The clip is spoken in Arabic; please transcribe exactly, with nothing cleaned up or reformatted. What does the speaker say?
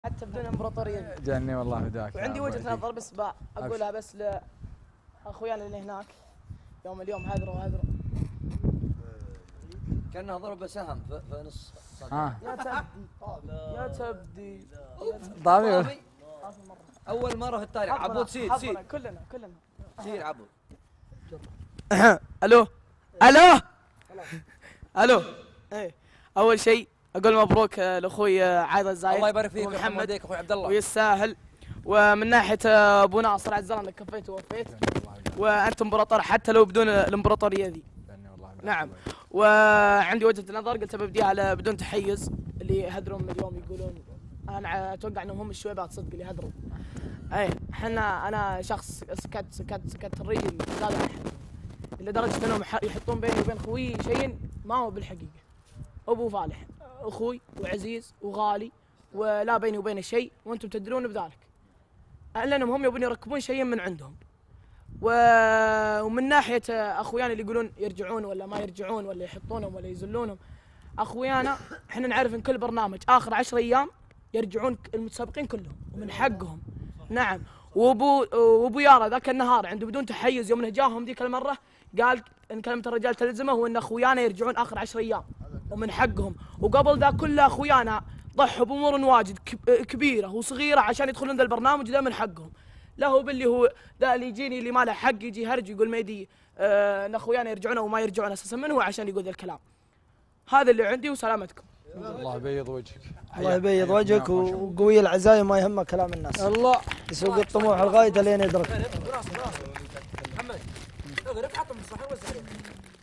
حتى بدون امبراطوريه. جاني والله هداك. وعندي وجهه نظر بس اقولها بس لاخويانا اللي هناك يوم اليوم هذروا هذروا كانها ضربه سهم في نص ها يا تبدي يا تبدي ضابي اول مره في التاريخ. عبود سيد سيد كلنا كلنا سيد عبود. الو الو الو ايه اول شيء اقول مبروك لاخوي عايض الزايد. الله يبارك فيك محمد اخوي عبد الله ويستاهل. ومن ناحيه ابو ناصر عزام انك كفيت ووفيت وانت امبراطور حتى لو بدون الامبراطوريه ذي. نعم. وعندي وجهه نظر قلت ببديها على بدون تحيز اللي يهدرون اليوم يقولون انا اتوقع انهم هم الشويبات صدق اللي يهدرون. اي احنا انا شخص سكت سكت سكت الرجل لا لا احد لدرجه انهم يحطون بيني وبين اخوي شيء ما هو بالحقيقه. ابو فالح اخوي وعزيز وغالي ولا بيني وبينه شيء وانتم تدرون بذلك. الا انهم هم يبون يركبون شيء من عندهم. ومن ناحيه اخويانا اللي يقولون يرجعون ولا ما يرجعون ولا يحطونهم ولا يزلونهم، اخويانا احنا نعرف ان كل برنامج اخر عشر ايام يرجعون المتسابقين كلهم ومن حقهم. نعم. وابو وابو يارا ذاك النهار عنده بدون تحيز يوم جاهم ذيك المره قال ان كلمه الرجال تلزمه وان اخويانا يرجعون اخر عشر ايام ومن حقهم. وقبل ذا كله اخويانا ضحوا بامور واجد كبيره وصغيره عشان يدخلون ذا البرنامج ذا من حقهم. له باللي هو ذا اللي يجيني اللي ما له حق يجي هرج يقول ميدي آه ان اخويانا يرجعون وما يرجعون اساسا من هو عشان يقول ذا الكلام. هذا اللي عندي وسلامتكم. الله يبيض وجهك. الله يبيض وجهك وقوي العزايم ما يهمك كلام الناس. الله يسوق الطموح الغاية لين يدرك. محمد اضرب حطهم بالصحن وزع عليهم.